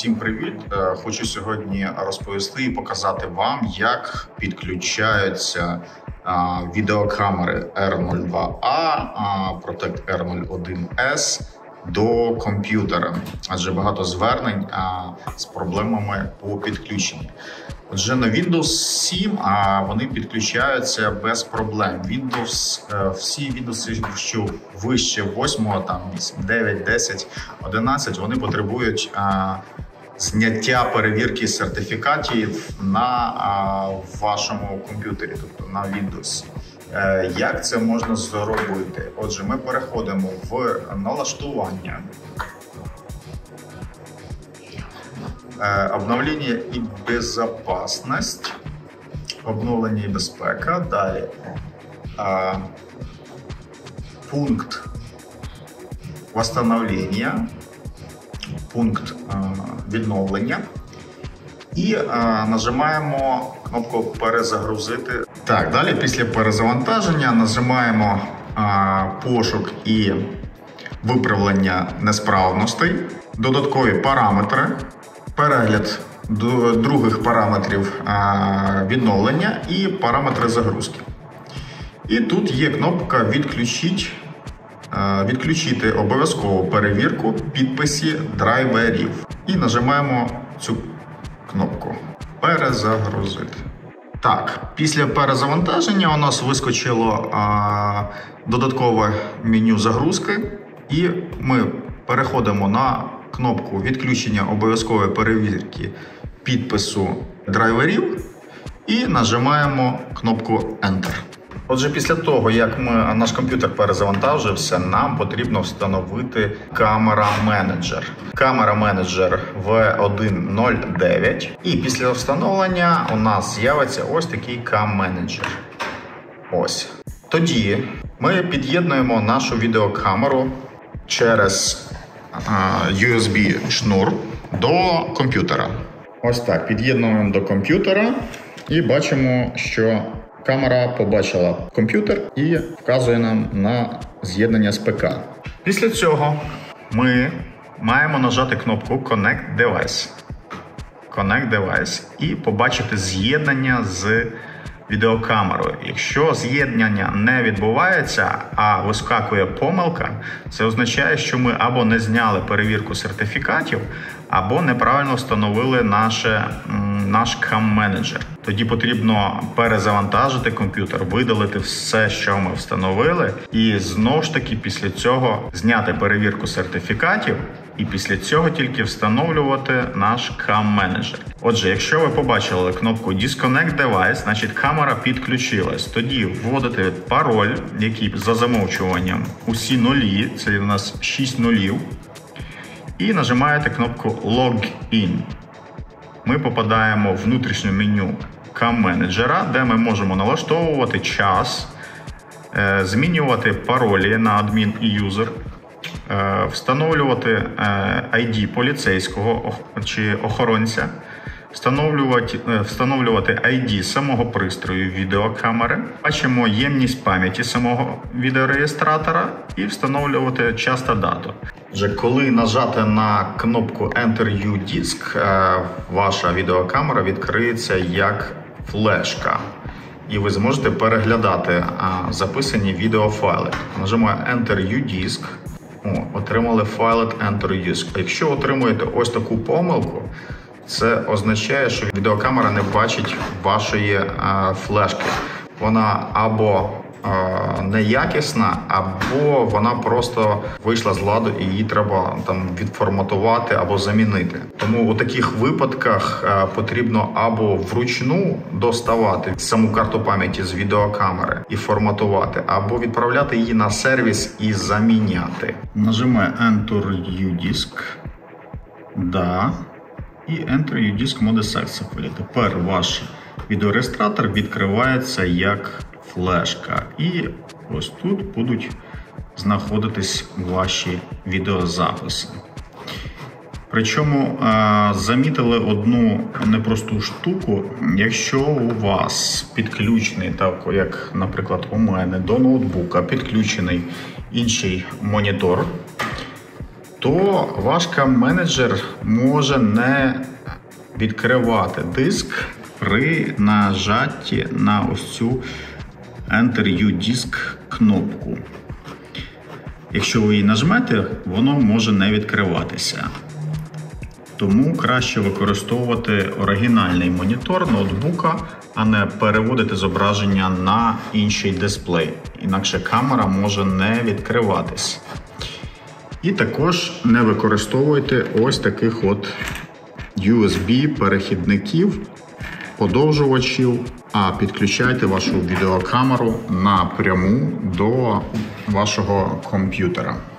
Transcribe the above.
Всім привіт! Хочу сьогодні розповісти і показати вам, як підключаються відеокамери R02A, Protect R01S до комп'ютера. Адже багато звернень з проблемами по підключенню. Отже, на Windows 7 вони підключаються без проблем. Всі Windows, що вище 8, там 9, 10, 11, вони потребують зняття перевірки сертифікатів на вашому комп'ютері, тобто на Windows. Як це можна зробити? Отже, ми переходимо в налаштування, обновлення і безопасність, обновлення і безпека, далі пункт восстановлення, пункт відновлення і нажимаємо кнопку перезагрузити. Так, далі після перезавантаження нажимаємо пошук і виправлення несправностей, додаткові параметри, перегляд других параметрів відновлення і параметри загрузки. І тут є кнопка відключити обов'язкову перевірку підписів драйверів. І нажимаємо цю кнопку перезагрузити. Так, після перезавантаження у нас вискочило додаткове меню загрузки, і ми переходимо на кнопку відключення обов'язкової перевірки підпису драйверів і нажимаємо кнопку Enter. Отже, після того, як наш комп'ютер перезавантажився, нам потрібно встановити камера-менеджер. Камера-менеджер V109. І після встановлення у нас з'явиться ось такий кам-менеджер. Ось. Тоді ми під'єднуємо нашу відеокамеру через USB-шнур до комп'ютера. Ось так, під'єднуємо до комп'ютера і бачимо, що камера побачила комп'ютер і вказує нам на з'єднання з ПК. Після цього ми маємо нажати кнопку Connect Device. Connect Device і побачити з'єднання з відеокамерою. Якщо з'єднання не відбувається, а вискакує помилка, це означає, що ми або не зняли перевірку сертифікатів, або неправильно встановили наш кам-менеджер. Тоді потрібно перезавантажити комп'ютер, видалити все, що ми встановили, і знову ж таки після цього зняти перевірку сертифікатів, і після цього тільки встановлювати наш кам-менеджер. Отже, якщо ви побачили кнопку Disconnect Device, значить камера підключилась. Тоді вводите пароль, який за замовчуванням усі нулі, це у нас 6 нулів, і нажимаєте кнопку Login. Ми попадаємо в внутрішнє меню кам-менеджера, де ми можемо налаштовувати час, змінювати паролі на адмін і юзер, встановлювати ID поліцейського чи охоронця, встановлювати ID самого пристрою відеокамери, бачимо ємність пам'яті самого відеореєстратора і встановлювати час та дату. Отже, коли нажати на кнопку Enter U Disk, ваша відеокамера відкриється як флешка. І ви зможете переглядати записані відеофайли. Нажимаю Enter U Disk. Отримали файл Enter U Disk. Якщо отримуєте ось таку помилку, це означає, що відеокамера не бачить вашої флешки. Вона або неякісна, або вона просто вийшла з ладу і її треба відформатувати або замінити. Тому у таких випадках потрібно або вручну доставати саму карту пам'яті з відеокамери і форматувати, або відправляти її на сервіс і заміняти. Нажимаю Enter U Disk. Да. І Enter U Disk Mode Successfully. Тепер ваш відеореєстратор відкривається як флешка. І ось тут будуть знаходитись ваші відеозаписи. Причому замітили одну непросту штуку. Якщо у вас підключений, так як, наприклад, у мене до ноутбука підключений інший монітор, то ваш кам-менеджер може не відкривати диск при нажатті на ось цю Enter New Disk кнопку. Якщо ви її нажмете, воно може не відкриватися. Тому краще використовувати оригінальний монітор ноутбука, а не переводити зображення на інший дисплей. Інакше камера може не відкриватись. І також не використовуйте ось таких от USB-перехідників, подовжувачів, а підключайте вашу відеокамеру напряму до вашого комп'ютера.